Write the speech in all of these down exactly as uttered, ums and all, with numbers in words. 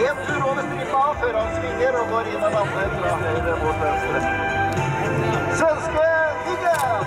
En tur over stripa før han svinger og går inn og lander fra høyre mot venstre. Svenske Viggen!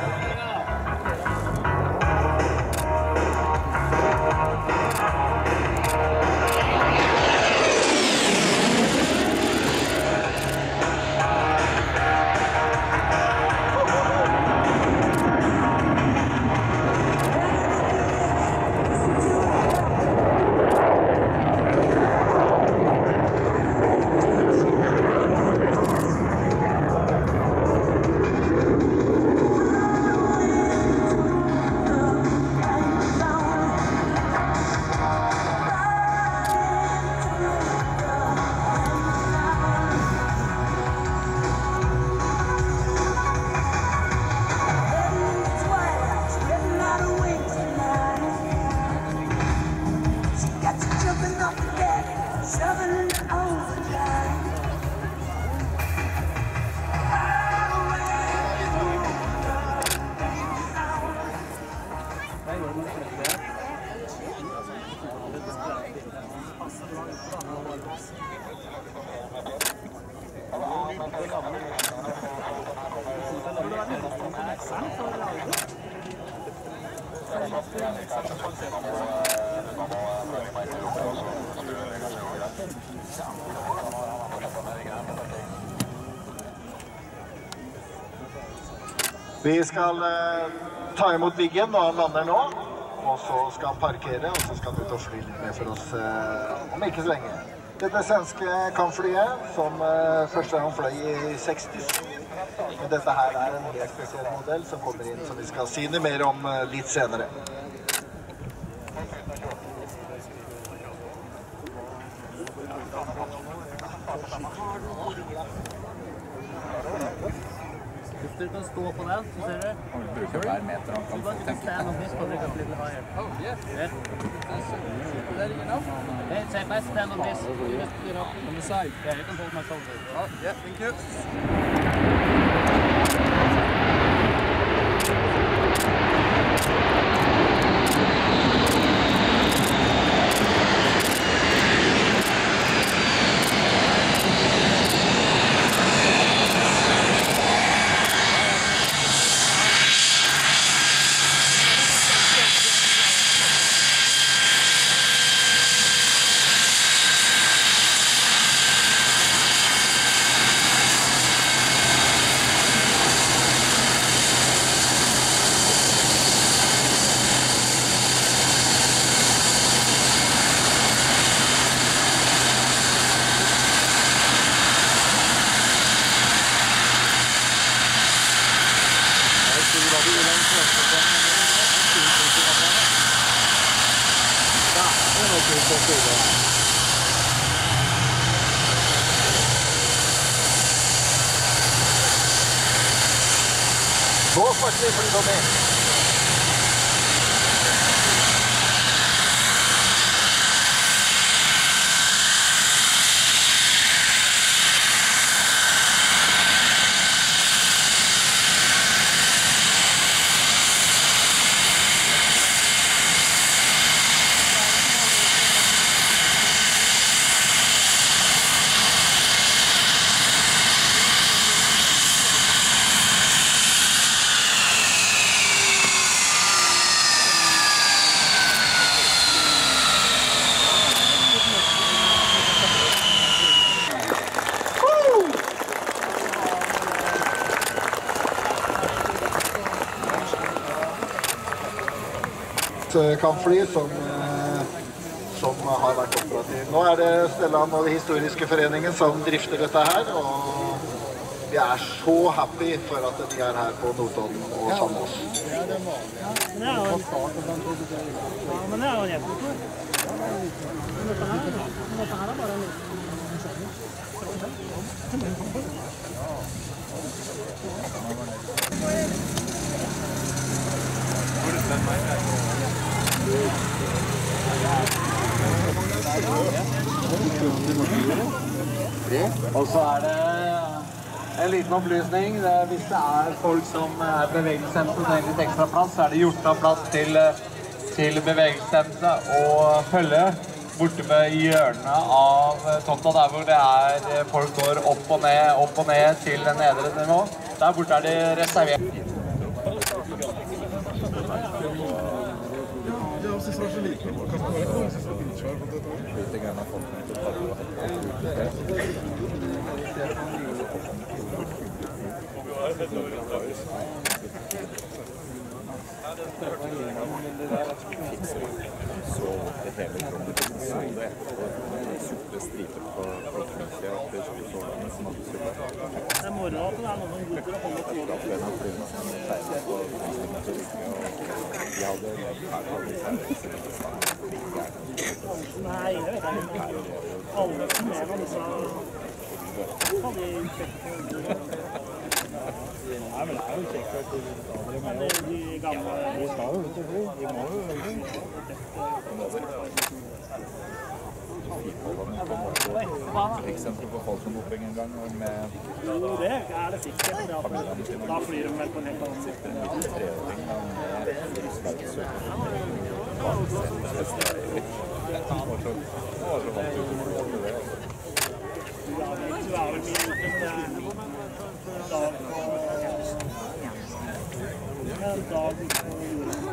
Vi skal eh, ta imot Viggen når han lander nå, og så skal han parkere, og så skal han ut og fly litt med for oss eh, om ikke så lenge. Dette svenske kampflyet, som eh, første gang fløy i seksti. Men dette her er en helt spesiell modell som kommer inn, som vi skal si noe mer om eh, litt senere. Hvis du kan stå på den, så ser du. Du bruker hver meter han kan få tenke. Stand on this, probably got a little higher. Oh, yeah. Yeah. Is that enough? Hey, say, if I stand on this, you just, you know, On the side? yeah, you can hold my shoulder. Oh, yeah, thank you. Nå snakker vi flyt om det. Kampfly som, som har vært operativ. Nå er det Stellan og Historiske Foreningen som drifter dette her, og vi er så happy for at de er her på Notodden og sammen med oss. Ja, det er vanlig. Men det er jo en start og den produserer. Ja, men det er jo en hjelpemotor. Men dette her, dette her er bare en liten Og så er det en liten opplysning. Hvis det er folk som er bevegelseshemmede og trenger litt ekstra plass, så er det gjort av plass til, til bevegelseshemmede og følge borte ved hjørnet av tomta, der hvor det er folk går opp og ned, opp og ned til den nedre nivå. Der borte er det reservert. Jeg synes det var så liten. Hva skal det være? Jeg synes det var bildsvær på dette. Litt grann av folk med så det hele kommer til så det etterpå sorte striper på klokkmykje at det skulle så det som hadde super. Det er moro at det er noen som gutter å holde på. Da ble den flyene som seiler på metodikk, og de hadde levd her på alle seiler. Nei, jeg vet ikke. Alle som er med disse hadde de kjekt. Nei, men det er jo kjekt at de gamle... De skal jo ut og fly. De må jo veldig. Eksempel på folk som oppring en gang med... Jo, det er det sikkert. Da flyr de vel på en helt annen sikt. En treåring med russlandsøker. Det var så vant til å gjøre det. Du er vel mye dag på... En dag på jorden.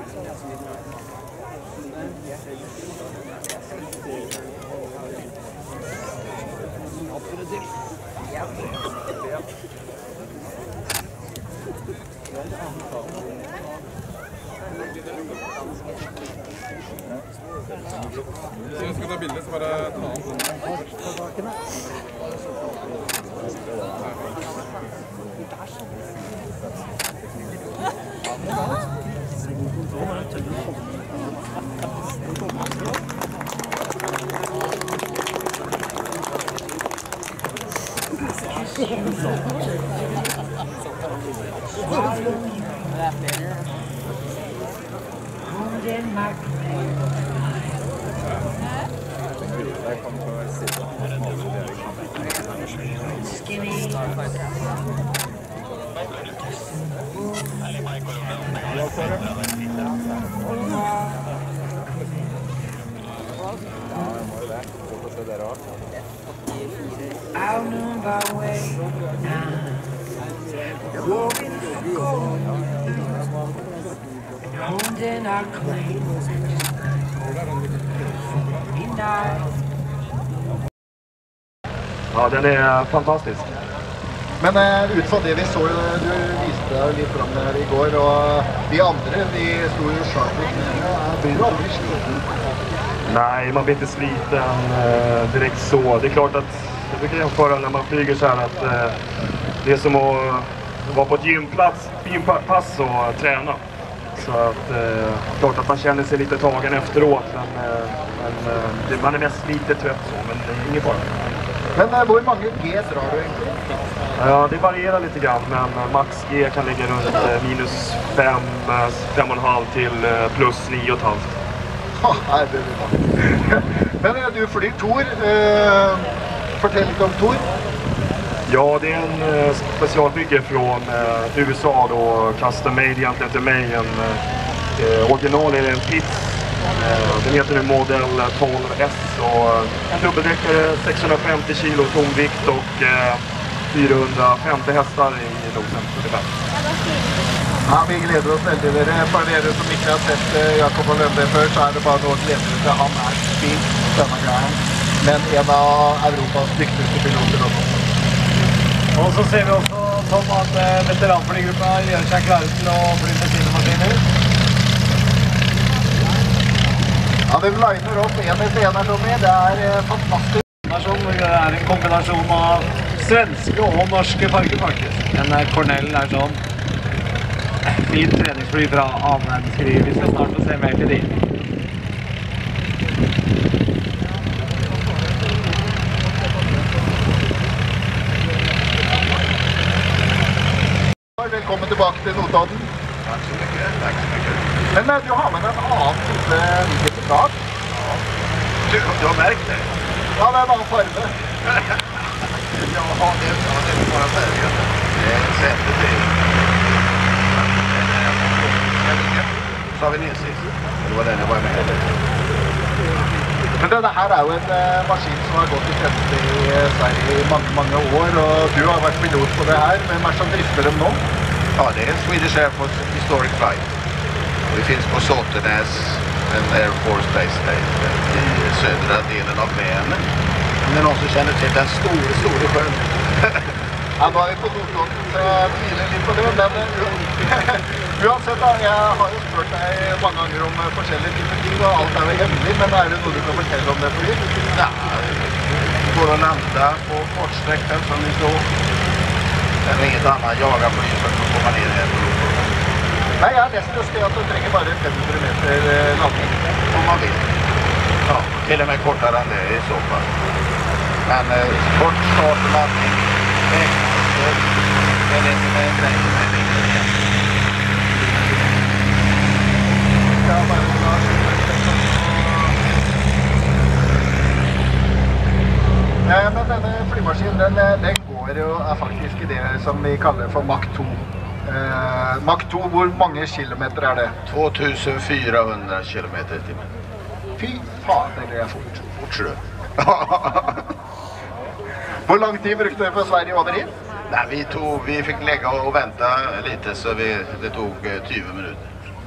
Så jeg skal ta bildet, så bare ta den. Out on my way now, walking the cold, holding our claim. Ja, den är fantastisk. Men uh, utifrån det vi så, du viste deg litt fram her i går, og de andre, de sto jo sharp ut. Blir du aldri sliten? Nej, man blir inte sliten eh, direkt så. Det är klart att jag brukar jämföra när man flyger så här att eh, det är som att vara på ett gymplats, gympass och träna. Så att eh, klart att man känner sig lite tagen efteråt, men, eh, men eh, det, man är mest lite trött så, men det är ingen fara. Men eh, hur många G drar du egentligen? Ja, det varierar lite grann, men max G kan ligga runt eh, minus fem, fem och en halv till eh, plus nio och ett halvt. Ja, det blir bra. Men eh, du flyr Thor. Eh, fortell litt om Thor. Ja, det är en eh, specialbygge från eh, U S A då, custom made egentligen till mig. En eh, original är en pits. Eh, den heter nu modell tolv S och en dubbeldäckare, sexhundrafemtio kilo tonvikt och eh, fyrahundrafemtio hästar i nosen. Ja, vi gleder oss veldig dere. For dere som ikke har sett uh, Jacob Holländer før, så er det bare noe å glede dere til. Han er spilt denne gangen, men en av Europas dyktigste piloter også. Og så ser vi også Tom at uh, veteranflygruppa gjør seg klare til å fly med sine maskiner. Ja, de liner opp en etter en her, Tommy. Det er uh, fantastisk. Det er en kombinasjon av svenske og norske fargepakker. En Cornell er sånn. Fint treningsfly fra annen verdenskrig. Vi skal snart få se mer til de. Velkommen tilbake til Notodden. Takk så mye, takk så mye. Men du har med en annen type Viggen i dag. Du, du har märkt det? Ja, det er en annen farve. Ja, det är bara färgen. Det är sättet till. Så har vi nedsist. Det var den jag var med. Men dette her er jo en uh, maskin som har gått i tjeneste i Sverige i mange, mange år, og du har vært pilot på det her. Hvem er det som drifter dem nå? Ja, det är Swedish Air Force Historic Flight. Vi finns på Såtenäs, en Air Force Base Station i södra delen av Vänern. Om det är någon som känner till den stora, stora sjön. Ja, nå er vi på Nordklotten, så jeg tviler litt på det, men uansett da, jeg har jo spurt deg mange ganger om forskjellige typer ting, og alt er jo hemmelig, men er det noe du kan fortelle om det for litt? Ja, det går att landa på kortsträckan som ni såg. Det är inget annat jagarflyg som kan komma ner här. Nei, jeg har lest et sted at du trenger bare fem hundre meter landing. Om man vill. Ja, till och med kortare än det i så fall. Men eh, kort start och landning. Det är det som är grejen med Viggen igen. Ja, bare ja, men denne flymaskinen, den, den går jo er faktisk i det som vi kaller for Mach to. Eh, Mach to, hvor mange kilometer er det? två tusen fyrahundra kilometer i timmen. Fy fader, det er fort. Fort så. Hvor lang tid brukte du på Sverige over hit? Nej, vi, tog, vi fick lägga och vänta lite så vi, det tog eh, tjugo minuter.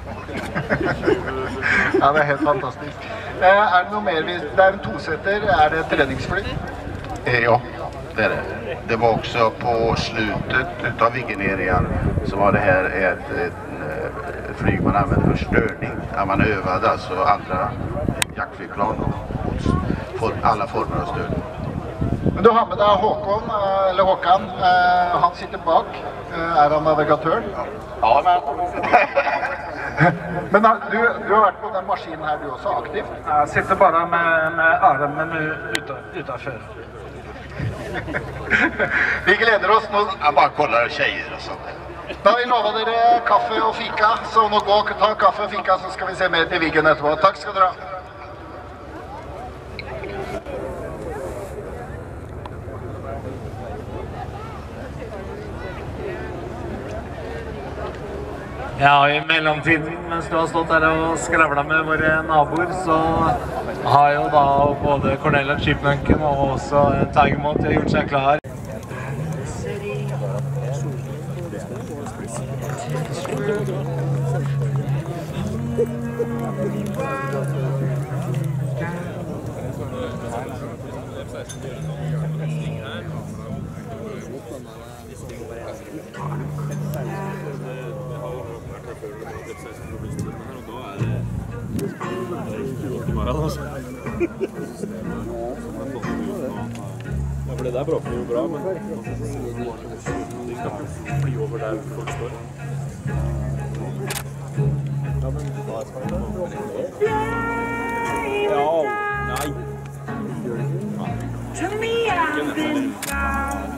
Ja, det er helt fantastisk. Eh, er det noe mer? Det er en tosetter. Er det treningsfly? Eh, ja, det är det. Det var också på slutet utav Viggen-serien så var det här ett, ett, ett flyg man använde för störning. Där man övade alltså andra jaktflygplan mot alla former av störning. Men du har med deg Håkon, eller Håkan. Han sitter bak. Er han navigatøren? Ja, men... Men du, du har vært på den maskinen her, du også, aktivt? Jeg sitter bare med, med armen utenfor. Vi gleder oss nå. Jag bara kollar tjejer och sånt. Da har vi lovet dere kaffe og fika, så nå gå og ta kaffe og fika, så skal vi se mer til Viggen etterpå. Takk skal dere ha. Ja, i mellomtiden, mens du har stått der og skravlet med våre naboer, så har jo da både Cornelia Chipmunken og også Tigermont gjort seg klar. Ja, for det der bråker jo bra, men de skal fly over der folk står. Ja, men hva skal det? Ja, nei. To me, I've been found.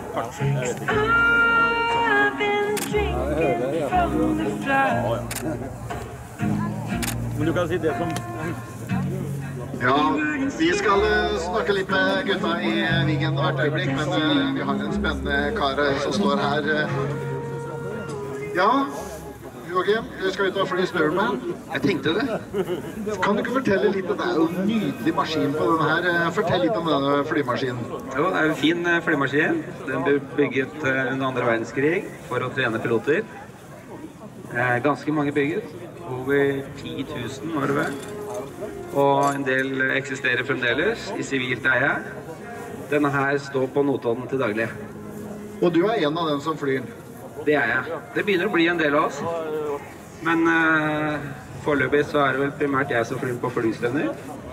I've been drinking from the flood. Men du kan si det som... Ja, vi skal snakke litt med gutta i Viggen hvert øyeblikk, men vi har en spennende kar som står her. Ja, Joachim, du skal ut og fly Stellan. Jeg tenkte det. Kan du ikke fortelle litt, det er jo en nydelig maskin på denne her. Fortell litt om denne flymaskinen. Jo, det er en fin flymaskin. Den ble bygget under andre verdenskrig for å trene piloter. Ganske mange bygget. Over ti tusen var det vel. Og en del eksisterer fremdeles i sivilt eie. Denne her står på Notodden til daglig. Og du er en av dem som flyr? Det er jeg. Det begynner å bli en del av oss. Men uh, foreløpig så er det vel primært jeg som flyr på flystevner.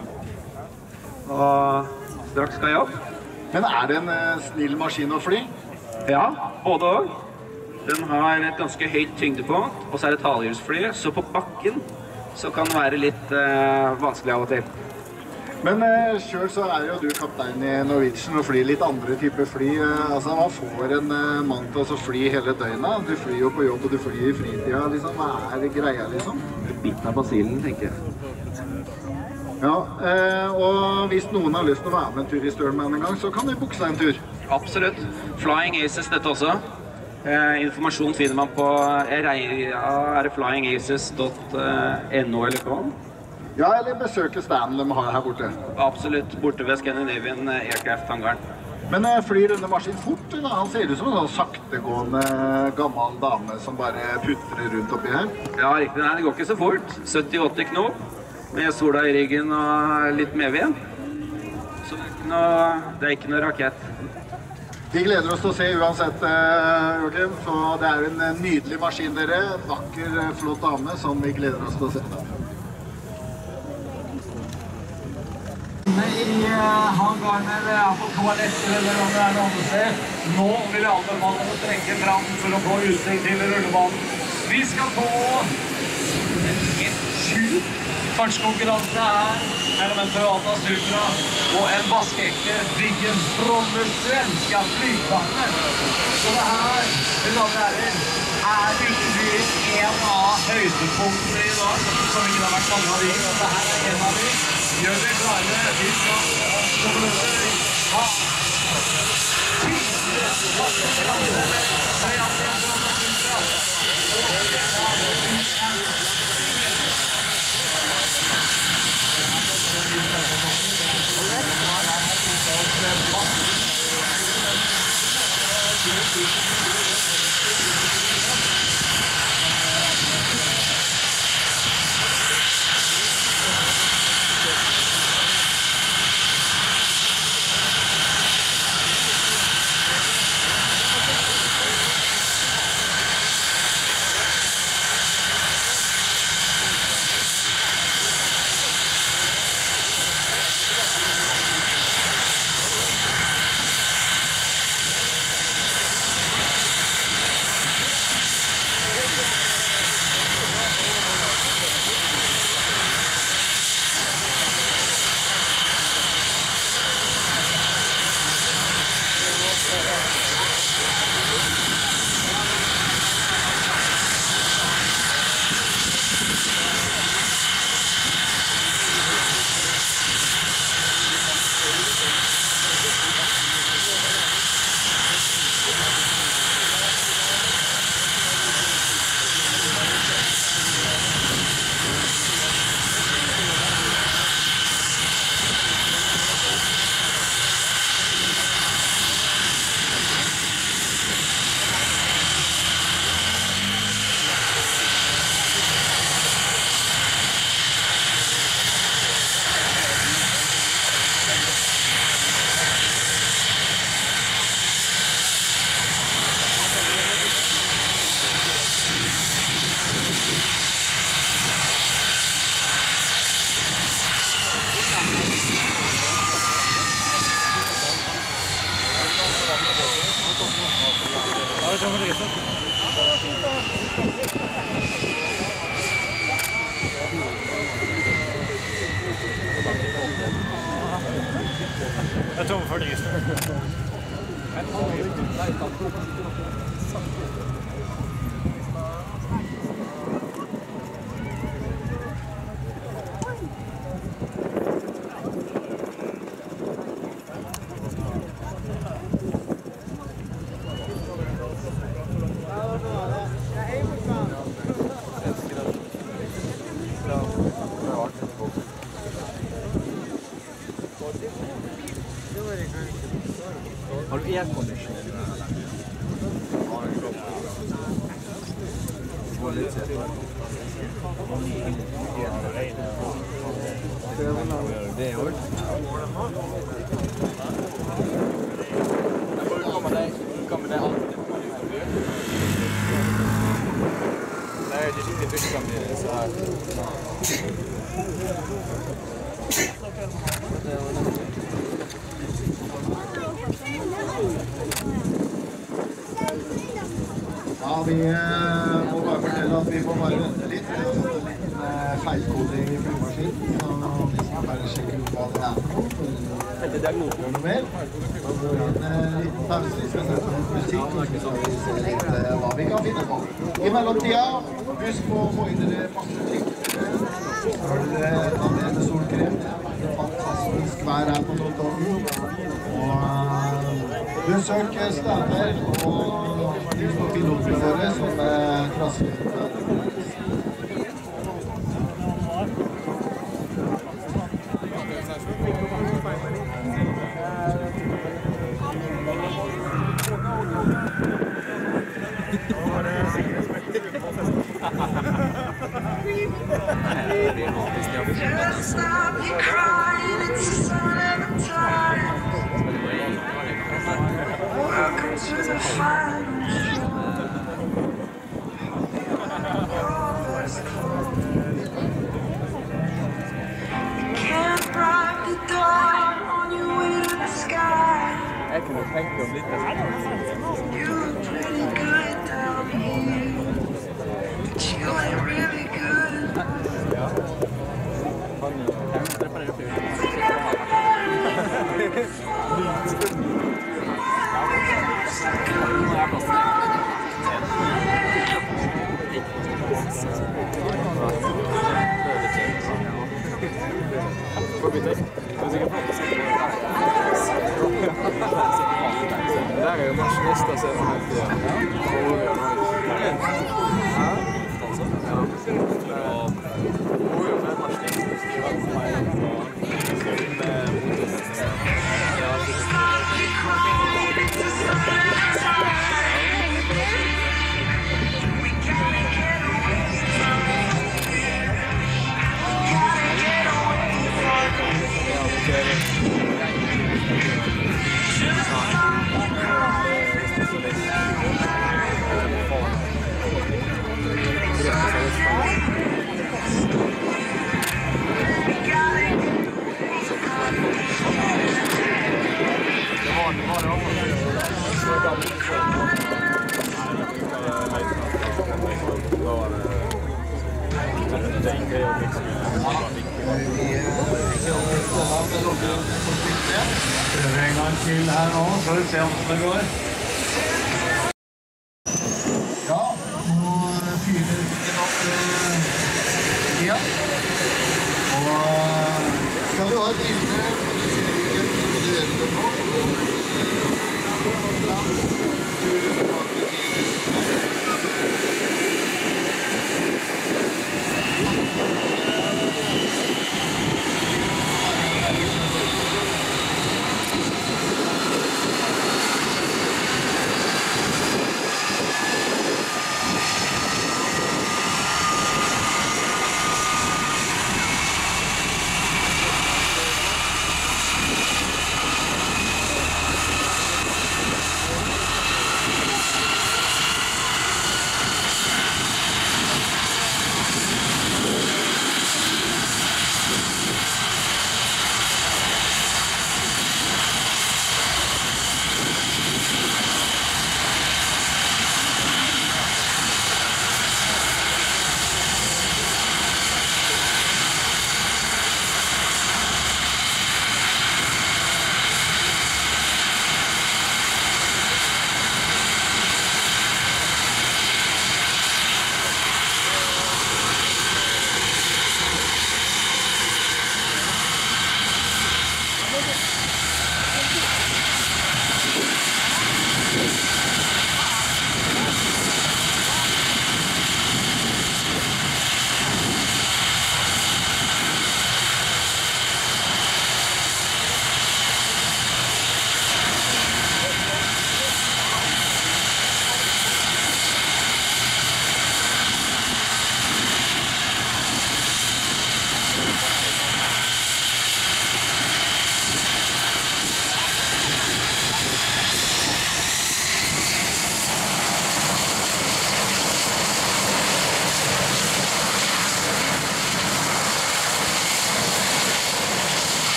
Og straks skal jeg opp. Men er det en uh, snill maskin å fly? Ja, både og. Den har et ganske høyt tyngdepunkt, og så er det talhjulsfly, så på bakken så kan det være litt uh, vanskelig av og til. Men uh, selv så er jo du kaptein i Norwegian og flyr litt andre typer fly. Uh, altså, man får en uh, mann til å fly hele døgnet. Du flyr jo på jobb, og du flyr i fritida, liksom. Hva er det greia, liksom? Biten av basillen, tenker jeg. Ja, uh, og hvis noen har lyst til å være med en tur i Stellan en gang, så kan de booke seg en tur. Absolutt. Flying Aces dette også. Eh, informasjon finner man på, jeg reier, ja, er det flying aces dot no eller com. Ja, eller besøke standen de har her borte. Absolutt, borte ved Scandinavian Aircraft-hangaren. Men flyr denne maskinen fort, eller? Han ser ut som en sånn saktegående gammel dame som bare putrer rundt oppi her. Ja, riktig. Nei, det går ikke så fort. sytti åtti knop, med sola i ryggen og litt medvind. Så det er ikke noe, det er ikke noe rakett. Vi gleder oss til å se uansett, Joakim. Så det er en nydelig maskin dere. Vakker, flott dame som vi gleder oss til å se. I hangaren eller på toaletter eller om det er noe annet sted. Nå vil jeg anbefale å trekke fram for å få utsikt til rullebanen. Vi skal få en helt sjuk fartskonkurranse her mellom en Toyota Supra og en vaskeekte Viggen från det svenska flygplanet. Så det her, mine damer og herrer, er utenfor en av høydepunktene i dag, som ikke har vært mange av de, og det her er en av de. Gjør vi klare, vi skal komme ha Jeg er tom for nyest. Har du aircondition? Det är hårt. Jag får komma där. Kommer där alltid. Nej, det är inte mycket mer så här. Ja, vi må bare fortelle at vi må bare vente litt. Vi har fått en liten feilkoding i flymaskinen, så vi skal bare sjekke ut hva det er for noe. Etter diagnosen noe mer. Så går vi en liten pause, vi skal sette litt musikk, og så skal vi se litt hva vi kan finne på. I mellomtiden, husk på å få inn dere masse ting. Så har dere ta med solkrem. Det er fantastisk vær her på Notodden. Og besøk stander og husk på pilotene våre som er klassiske. Jeg kunne tenkt meg om litt av Det der er jo maskinister som er helt ja. Prøver en gang til her nå, så vi se om det går. Ja, nå fyrer vi opp tida. Og skal vi ha et bilde på det hele nå?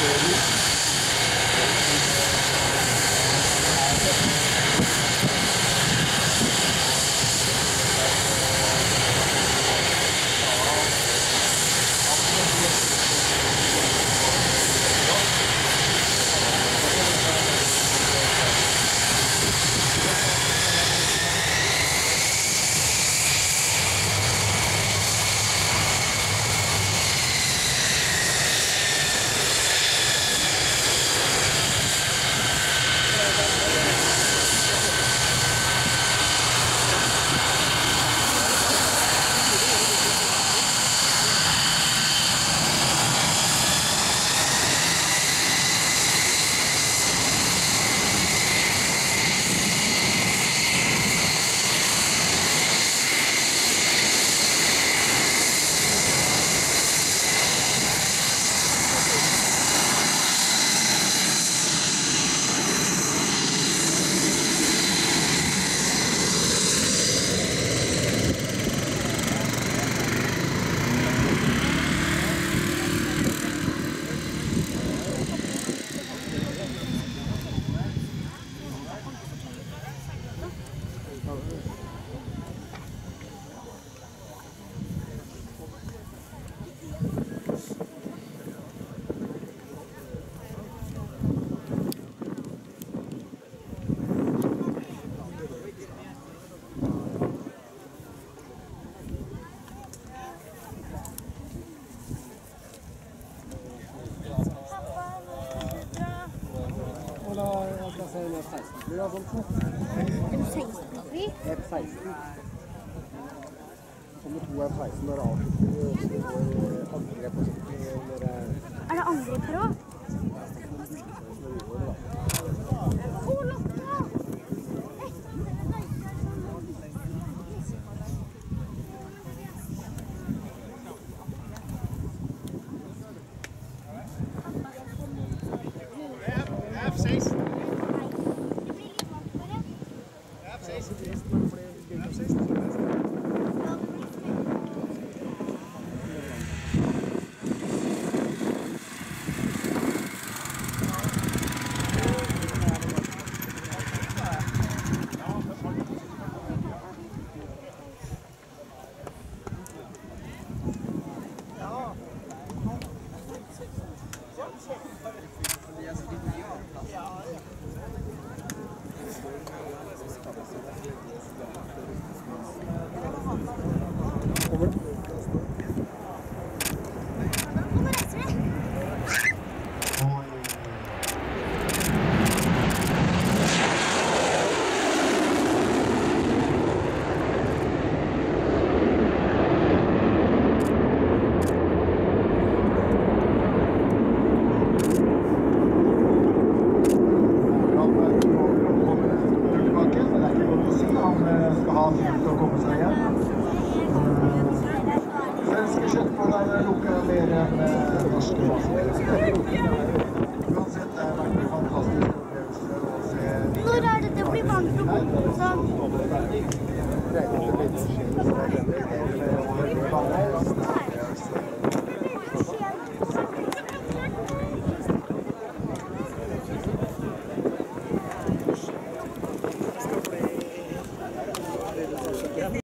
En seksten-fly? F seksten. Som to F seksten når avslutter angrep og sånt. Er det angrep her også? Å, Lotta! F seksten. F seksten. Når er det det blir vann til å gå på sånn?